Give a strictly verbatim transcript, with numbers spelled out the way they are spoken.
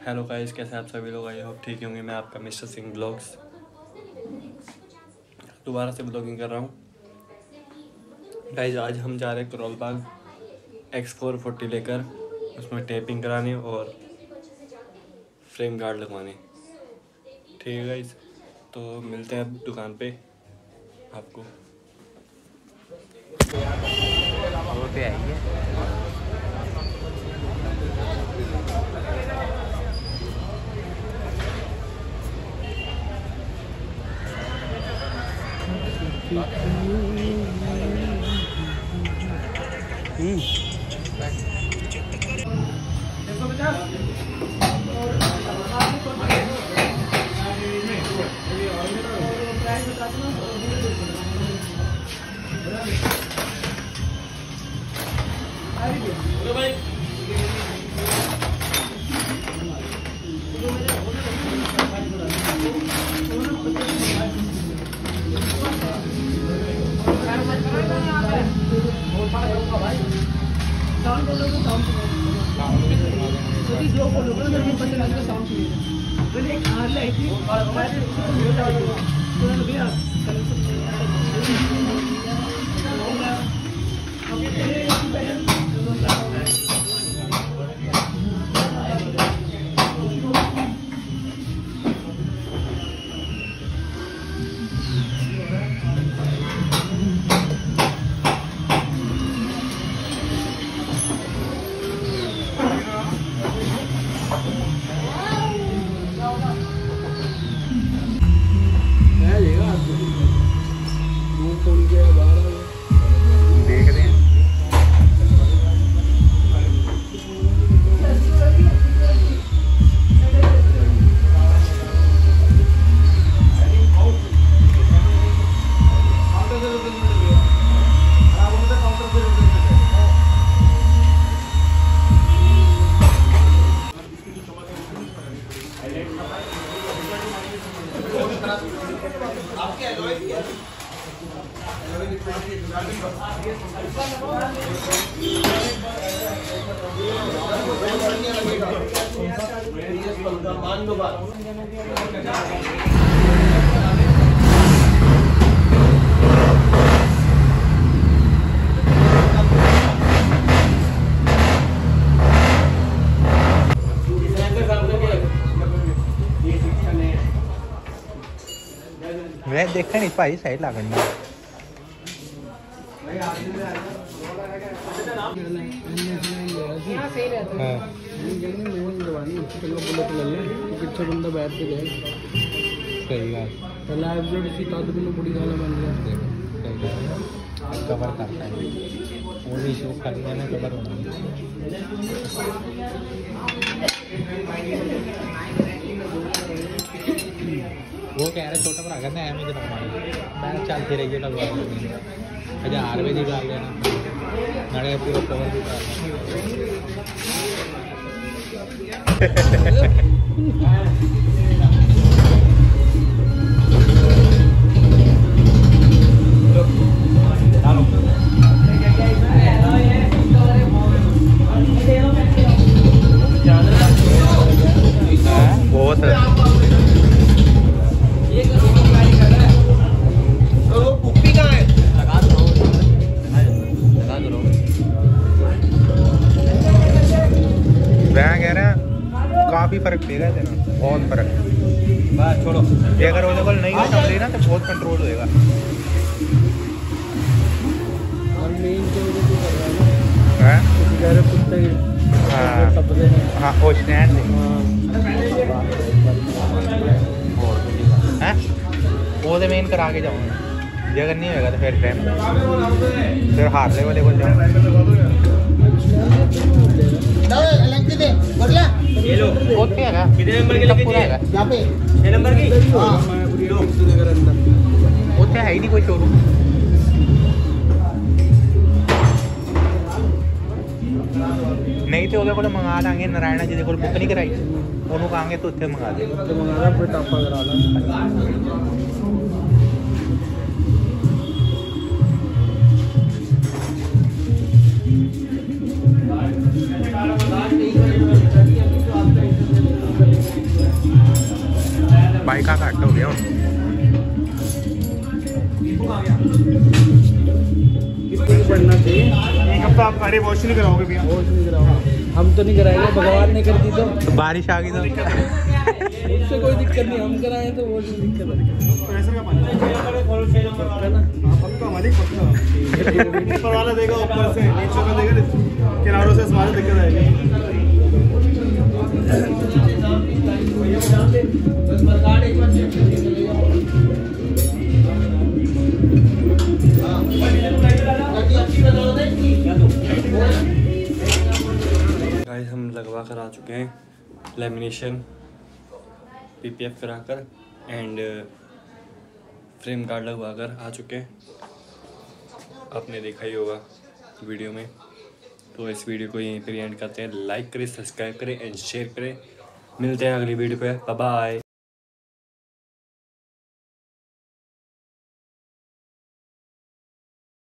Hello guys, कैसे आप सभी लोग? आई होप ठीक होंगे। मैं आपका मिस्टर सिंह ब्लॉग्स दोबारा से ब्लॉगिंग कर रहा हूँ। गाइस आज हम जा रहे हैं Karol Bagh X four forty लेकर, उसमें टेपिंग कराने और फ्रेम गार्ड लगवाने। ठीक है गाइस, तो मिलते हैं अब दुकान पे आपको। वो पे आई है। देख रहे हैं मैं देखा नहीं भाई साइड ला करना बंदा बैठ के गए सही बात पहला एपिसोड इसी तद भी बड़ी गाना बन गया कवर करता है वो भी शो कर लिया ना कवर होना वो कह रहे छोटा भरा कहते हैं एवं लगवाना मैं चलती रही है लगवा हज़ार रुपये की डाल लेना नाले पूरा कवर भी बहुत काफ़ी फर्क देगा तेना बहुत फर्क बस छोड़ो ये अगर वो को नहीं समझे ना तो बहुत कंट्रोल होएगा और मेन तो है यार कुत्ते हां हां वो स्टैंड हैं वो तो मेन करा के जाऊंगा ये अगर नहीं होएगा तो फिर टाइम फिर हार ले वाले को जाऊंगा ये लो ओके है कितने नंबर के लेके दिए यहां पे छह नंबर की हां लो नगर अंदर ओथे है ही नहीं कोई शोरूम नहीं तो ओदे कोल मंगा लांगे नारायणा जी दे कोल बुक नहीं कराई ओनु कहांगे तो उत्थे मंगा दे तो मंगा फिर टापा करा ला जायका घट हो गया बढ़ना चाहिए। एक हफ्ता आप गाड़ी वॉश नहीं कराओगे भैया? वॉश नहीं कराओगे, हम तो नहीं कराएंगे, भगवान ने कर दी तो। बारिश आ गई तो उससे कोई दिक्कत नहीं, हम कराएं तो वो नहीं दिक्कत है। प्रेशर का पानी पक्का ना? हाँ पक्का मालिक पक्का। ऊपर वाला देगा ऊपर से, नीचे वाला देगा किनारों से, हमारी दिक्कत आएगी। गाइस हम लगवा कर आ चुके हैं लेमिनेशन पीपीएफ कराकर एंड फ्रेम गार्ड लगवा कर आ चुके हैं। आपने देखा ही होगा वीडियो में। तो इस वीडियो को यहीं पर एंड करते हैं। लाइक करें, सब्सक्राइब करें एंड शेयर करें। मिलते हैं अगली वीडियो पे। Bye bye.